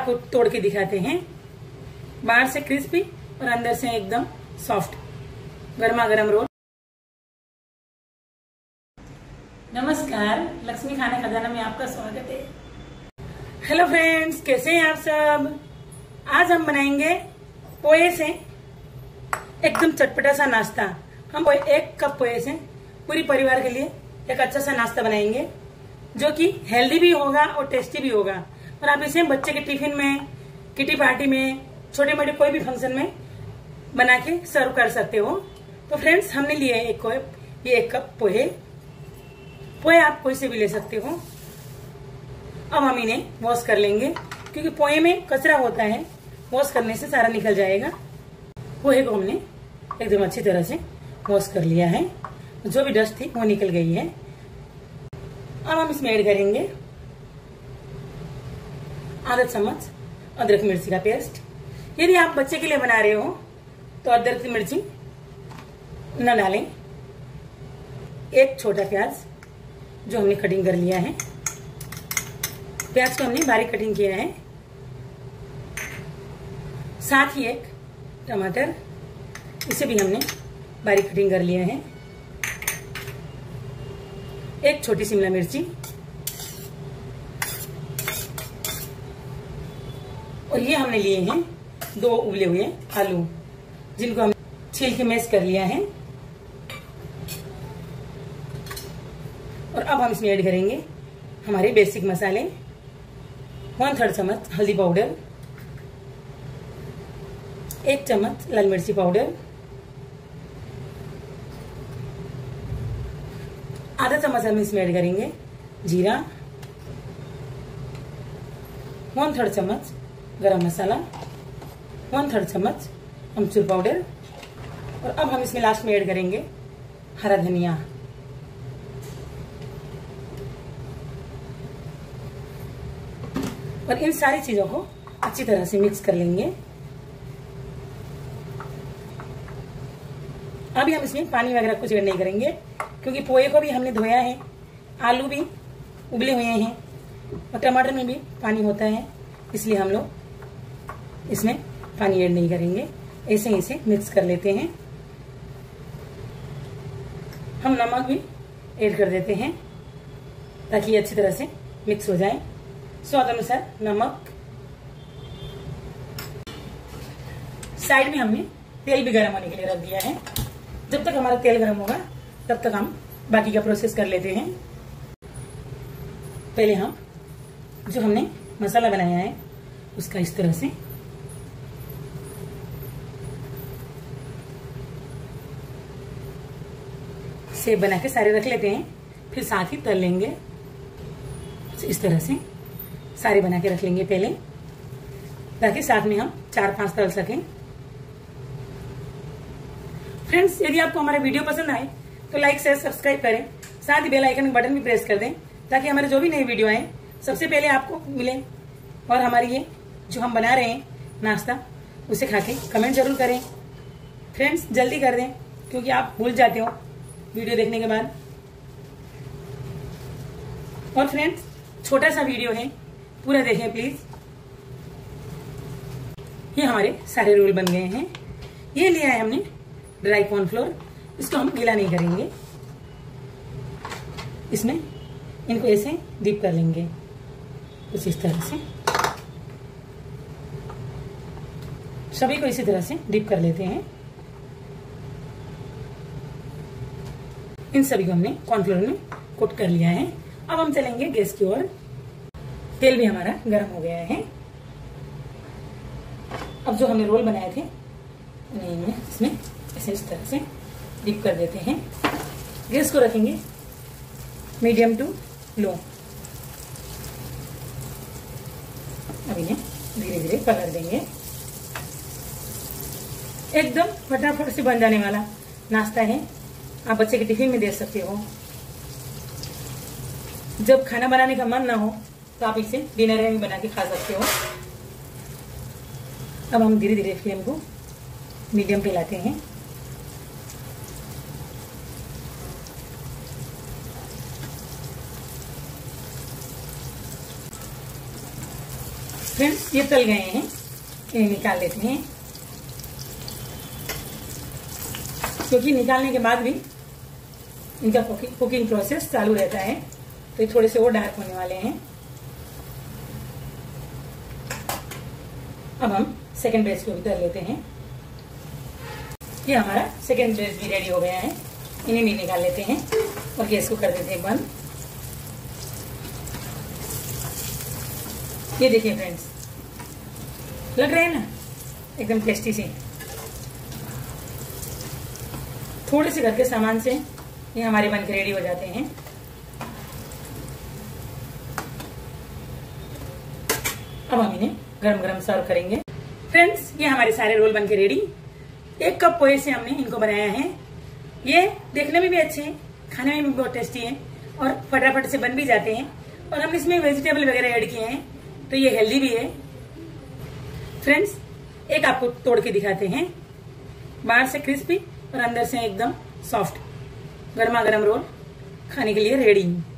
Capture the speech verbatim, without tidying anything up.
आपको तोड़ के दिखाते हैं। बाहर से क्रिस्पी और अंदर से एकदम सॉफ्ट गर्मा गर्म रोल। नमस्कार, लक्ष्मी खाना खजाना में आपका स्वागत है। हेलो फ्रेंड्स, कैसे हैं आप सब। आज हम बनाएंगे पोहे से एकदम चटपटा सा नाश्ता। हम पोहे, एक कप पोहे से पूरी परिवार के लिए एक अच्छा सा नाश्ता बनाएंगे जो कि हेल्दी भी होगा और टेस्टी भी होगा। और आप इसे बच्चे के टिफिन में, किटी पार्टी में, छोटे मोटे कोई भी फंक्शन में बना के सर्व कर सकते हो। तो फ्रेंड्स, हमने लिए एक ये एक कप पोहे। पोहे आप कोई से भी ले सकते हो। अब हम इन्हें वॉश कर लेंगे क्योंकि पोहे में कचरा होता है, वॉश करने से सारा निकल जाएगा। पोहे को हमने एकदम अच्छी तरह से वॉश कर लिया है, जो भी डस्ट थी वो निकल गई है। अब हम इसमें ऐड करेंगे आधा चम्मच अदरक मिर्ची का पेस्ट। यदि आप बच्चे के लिए बना रहे हो तो अदरक की मिर्ची न डालें। एक छोटा प्याज जो हमने कटिंग कर लिया है, प्याज को हमने बारीक कटिंग किया है। साथ ही एक टमाटर, इसे भी हमने बारीक कटिंग कर लिया है। एक छोटी शिमला मिर्ची और ये हमने लिए हैं दो उबले हुए आलू, जिनको हम छील के मैश कर लिया है। और अब हम इसमें ऐड करेंगे हमारे बेसिक मसाले। वन थर्ड चम्मच हल्दी पाउडर, एक चम्मच लाल मिर्ची पाउडर, आधा चम्मच हम इसमें ऐड करेंगे जीरा, वन थर्ड चम्मच गरम मसाला, वन थर्ड चम्मच अमचूर पाउडर। और अब हम इसमें लास्ट में ऐड करेंगे हरा धनिया। और इन सारी चीजों को अच्छी तरह से मिक्स कर लेंगे। अभी हम इसमें पानी वगैरह कुछ ऐड नहीं करेंगे क्योंकि पोहे को भी हमने धोया है, आलू भी उबले हुए हैं और टमाटर में भी पानी होता है, इसलिए हम लोग इसमें पानी ऐड नहीं करेंगे। ऐसे ही इसे मिक्स कर लेते हैं। हम नमक भी ऐड कर देते हैं ताकि ये अच्छी तरह से मिक्स हो जाए। स्वाद अनुसार नमक। साइड में हमने तेल भी गर्म होने के लिए रख दिया है। जब तक हमारा तेल गर्म होगा तब तक हम बाकी का प्रोसेस कर लेते हैं। पहले हम जो हमने मसाला बनाया है उसका इस तरह से सेब बना के सारे रख लेते हैं, फिर साथ ही तल लेंगे। इस तरह से सारे बना के रख लेंगे पहले, ताकि साथ में हम चार पांच तल सकें। फ्रेंड्स, यदि आपको हमारा वीडियो पसंद आए तो लाइक शेयर सब्सक्राइब करें, साथ ही बेल आइकन बटन भी प्रेस कर दें ताकि हमारे जो भी नई वीडियो आए सबसे पहले आपको मिले। और हमारी ये जो हम बना रहे हैं नाश्ता, उसे खा के कमेंट जरूर करें। फ्रेंड्स, जल्दी कर दें क्योंकि आप भूल जाते हो वीडियो देखने के बाद। और फ्रेंड्स, छोटा सा वीडियो है, पूरा देखें प्लीज। ये हमारे सारे रोल बन गए हैं। ये लिया है हमने ड्राई कॉर्नफ्लोर, इसको हम गीला नहीं करेंगे। इसमें इनको ऐसे डीप कर लेंगे कुछ इस तरह से। सभी को इसी तरह से डीप कर लेते हैं। इन सभी को हमने कॉर्नफ्लोर में कोट कर लिया है। अब हम चलेंगे गैस की ओर। तेल भी हमारा गर्म हो गया है। अब जो हमने रोल बनाए थे उन्हें इसमें ऐसे इस तरह से डिप कर देते हैं। गैस को रखेंगे मीडियम टू लो। अब इन्हें धीरे धीरे पलट देंगे। एकदम फटाफट से बन जाने वाला नाश्ता है, आप बच्चे के टिफिन में दे सकते हो। जब खाना बनाने का मन ना हो तो आप इसे डिनर में भी बना के खा सकते हो। अब हम धीरे धीरे फ्लेम को मीडियम पे लाते हैं। फ्रेंड्स ये तल गए हैं, इन्हें निकाल लेते हैं, क्योंकि निकालने के बाद भी इनका कुकिंग प्रोसेस चालू रहता है, तो ये थोड़े से और डार्क होने वाले हैं। अब हम सेकेंड बैच को भी तल लेते हैं। ये हमारा सेकेंड बैच भी रेडी हो गया है, इन्हें भी निकाल लेते हैं और गैस को कर देते हैं बंद। ये देखिए फ्रेंड्स, लग रहे हैं ना एकदम टेस्टी से। थोड़े से घर के सामान से ये हमारे बनके रेडी हो जाते हैं। अब हम इन्हें गरम गरम सर्व करेंगे। फ्रेंड्स ये हमारे सारे रोल बनके रेडी। एक कप पोहे से हमने इनको बनाया है। ये देखने में भी अच्छे हैं, खाने में भी बहुत टेस्टी है और फटाफट से बन भी जाते हैं। और हमने इसमें वेजिटेबल वगैरह ऐड किए हैं, तो ये हेल्दी भी है। फ्रेंड्स एक आपको तोड़ के दिखाते हैं। बाहर से क्रिस्पी और अंदर से एकदम सॉफ्ट गर्मा गर्म रोल खाने के लिए रेडी।